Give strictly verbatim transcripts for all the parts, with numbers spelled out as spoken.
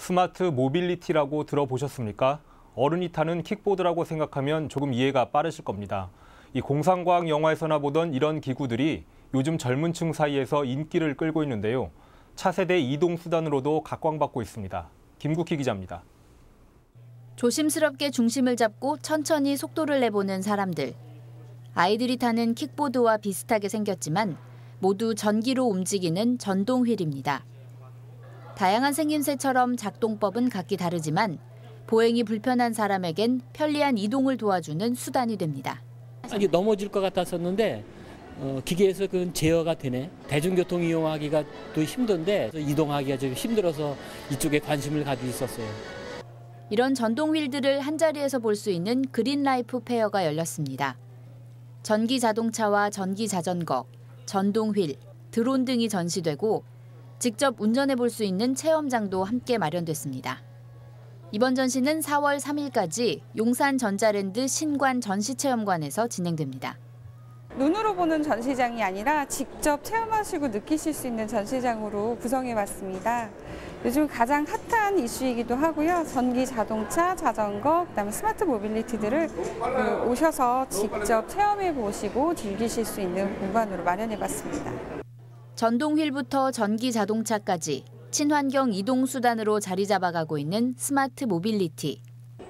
스마트 모빌리티라고 들어보셨습니까? 어른이 타는 킥보드라고 생각하면 조금 이해가 빠르실 겁니다. 이 공상과학 영화에서나 보던 이런 기구들이 요즘 젊은 층 사이에서 인기를 끌고 있는데요. 차세대 이동 수단으로도 각광받고 있습니다. 김국희 기자입니다. 조심스럽게 중심을 잡고 천천히 속도를 내보는 사람들. 아이들이 타는 킥보드와 비슷하게 생겼지만 모두 전기로 움직이는 전동 휠입니다. 다양한 생김새처럼 작동법은 각기 다르지만 보행이 불편한 사람에겐 편리한 이동을 도와주는 수단이 됩니다. 이게 넘어질 것 같았었는데 어, 기계에서 그 제어가 되네. 대중교통 이용하기가 또 힘든데 이동하기가 좀 힘들어서 이쪽에 관심을 가지고 있었어요. 이런 전동 휠들을 한자리에서 볼 수 있는 그린라이프 페어가 열렸습니다. 전기 자동차와 전기 자전거, 전동 휠, 드론 등이 전시되고 직접 운전해 볼 수 있는 체험장도 함께 마련됐습니다. 이번 전시는 사월 삼일까지 용산 전자랜드 신관 전시체험관에서 진행됩니다. 눈으로 보는 전시장이 아니라 직접 체험하시고 느끼실 수 있는 전시장으로 구성해봤습니다. 요즘 가장 핫한 이슈이기도 하고요. 전기 자동차, 자전거, 그다음에 스마트 모빌리티들을 오셔서 직접 체험해 보시고 즐기실 수 있는 공간으로 마련해봤습니다. 전동 휠부터 전기 자동차까지 친환경 이동 수단으로 자리 잡아가고 있는 스마트 모빌리티.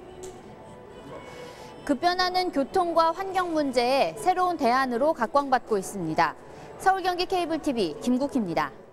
급변하는 교통과 환경 문제에 새로운 대안으로 각광받고 있습니다. 서울 경기 케이블 티비 김국희입니다.